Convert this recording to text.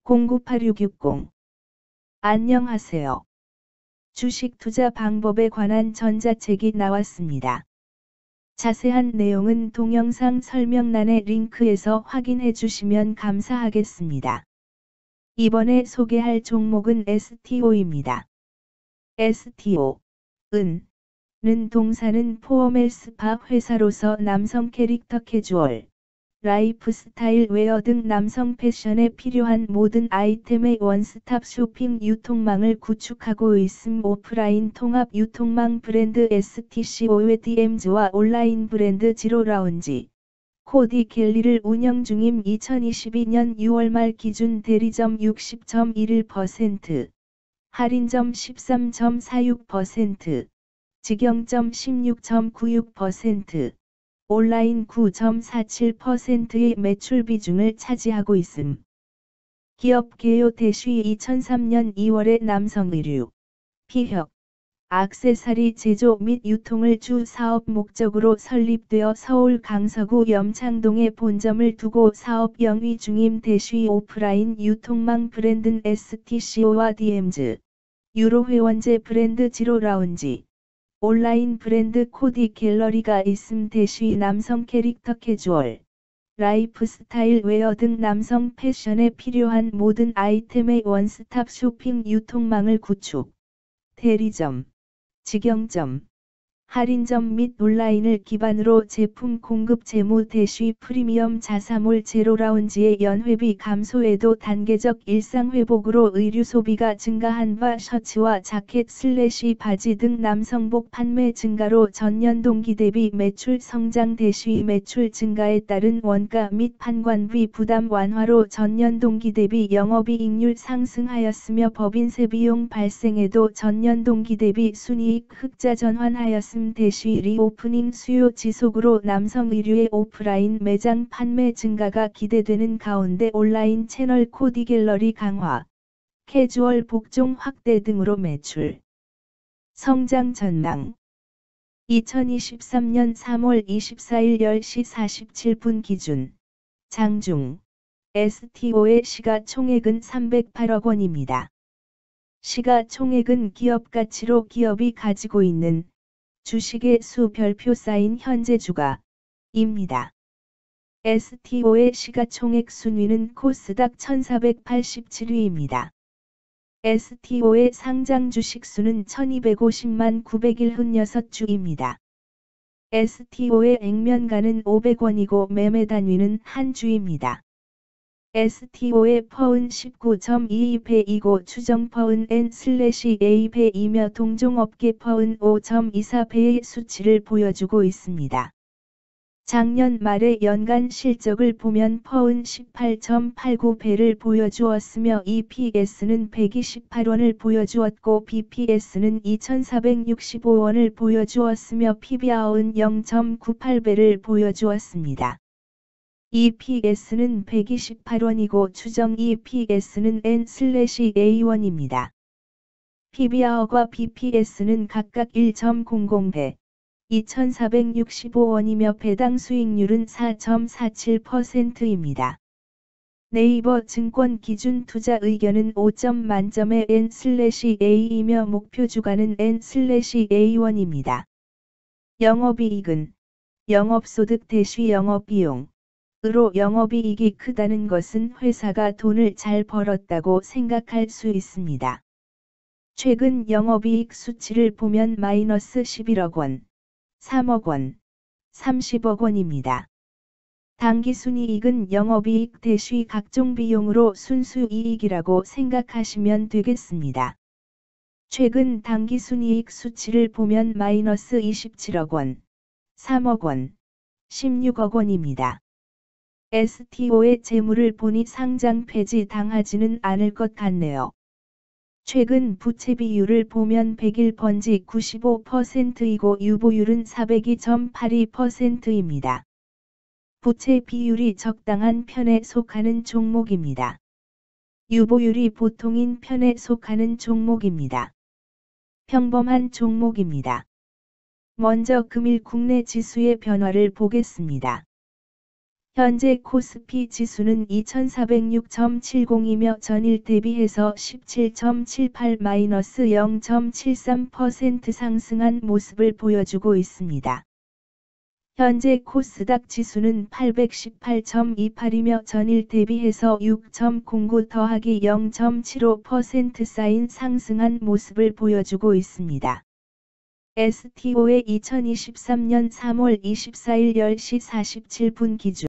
098660. 안녕하세요. 주식 투자 방법에 관한 전자책이 나왔습니다. 자세한 내용은 동영상 설명란의 링크에서 확인해 주시면 감사하겠습니다. 이번에 소개할 종목은 STO입니다. STO는 동사는 포어멜스파 회사로서 남성 캐릭터 캐주얼, 라이프스타일 웨어 등 남성 패션에 필요한 모든 아이템의 원스톱 쇼핑 유통망을 구축하고 있음. 오프라인 통합 유통망 브랜드 STCO의 DMZ와 온라인 브랜드 지로라운지, 코디 갤리를 운영 중임. 2022년 6월 말 기준 대리점 60.11%, 할인점 13.46%, 직영점 16.96%, 온라인 9.47%의 매출 비중을 차지하고 있음. 기업 개요 대시 2003년 2월에 남성 의류, 피혁, 액세서리 제조 및 유통을 주 사업 목적으로 설립되어 서울 강서구 염창동에 본점을 두고 사업 영위 중임. 대시 오프라인 유통망 브랜드는 STCO와 DMZ, 유로 회원제 브랜드 지로라운지, 온라인 브랜드 코디 갤러리가 있음. 대시 남성 캐릭터 캐주얼, 라이프스타일 웨어 등 남성 패션에 필요한 모든 아이템의 원스톱 쇼핑 유통망을 구축, 대리점, 직영점, 할인점 및 온라인을 기반으로 제품 공급. 재무 대시 프리미엄 자사몰 제로라운지의 연회비 감소에도 단계적 일상 회복으로 의류 소비가 증가한 바 셔츠와 자켓 / 바지 등 남성복 판매 증가로 전년 동기 대비 매출 성장. 대시 매출 증가에 따른 원가 및 판관비 부담 완화로 전년 동기 대비 영업이익률 상승하였으며 법인세 비용 발생에도 전년 동기 대비 순이익 흑자 전환하였음. 대시 리오프닝 수요 지속으로 남성 의류의 오프라인 매장 판매 증가가 기대되는 가운데 온라인 채널 코디 갤러리 강화, 캐주얼 복종 확대 등으로 매출 성장 전망. 2023년 3월 24일 10시 47분 기준 장중 STO의 시가총액은 308억 원입니다. 시가총액은 기업 가치로 기업이 가지고 있는 주식의 수 별표 쌓인 현재 주가입니다. STO의 시가총액 순위는 코스닥 1487위입니다. STO의 상장 주식 수는 1250만 901흔6주입니다. STO의 액면가는 500원이고 매매 단위는 한 주입니다. STO의 퍼은 19.22배이고 추정 퍼은 N/A배이며 동종업계 퍼은 5.24배의 수치를 보여주고 있습니다. 작년 말의 연간 실적을 보면 퍼은 18.89배를 보여주었으며 EPS는 128원을 보여주었고 BPS는 2465원을 보여주었으며 PBR은 0.98배를 보여주었습니다. EPS는 128원이고 추정 EPS는 N/A1입니다. PBR과 BPS는 각각 1.00배, 2465원이며 배당 수익률은 4.47%입니다. 네이버 증권 기준 투자 의견은 5점 만점의 N/A이며 목표 주가는 N/A1입니다. 영업이익은 영업소득 대시 영업비용 으로 영업이익이 크다는 것은 회사가 돈을 잘 벌었다고 생각할 수 있습니다. 최근 영업이익 수치를 보면 마이너스 11억 원, 3억 원, 30억 원입니다. 당기순이익은 영업이익 대시 각종 비용으로 순수이익이라고 생각하시면 되겠습니다. 최근 당기순이익 수치를 보면 마이너스 27억 원, 3억 원, 16억 원입니다. STO의 재물을 보니 상장 폐지 당하지는 않을 것 같네요. 최근 부채 비율을 보면 100일 번지 95%이고 유보율은 402.82%입니다. 부채 비율이 적당한 편에 속하는 종목입니다. 유보율이 보통인 편에 속하는 종목입니다. 평범한 종목입니다. 먼저 금일 국내 지수의 변화를 보겠습니다. 현재 코스피 지수는 2406.70이며 전일 대비해서 17.78-0.73% 상승한 모습을 보여주고 있습니다. 현재 코스닥 지수는 818.28이며 전일 대비해서 6.09 더하기 0.75% 쌓인 상승한 모습을 보여주고 있습니다. STO의 2023년 3월 24일 10시 47분 기준